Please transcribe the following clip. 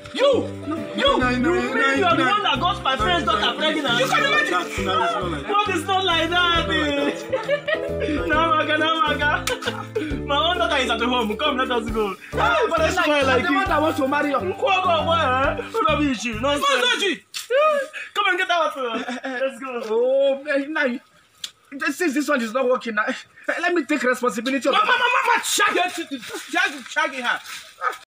You are the one that got my friend's daughter pregnant. You can imagine. What is not like that? Namaga. My own daughter is at home. Come, let us go. But it's like the one that wants to marry you. Rubbish. Nonsense. Come and get out. Let's go. Oh, now, since this one is not working, now, let me take responsibility of Mama, shaggy her.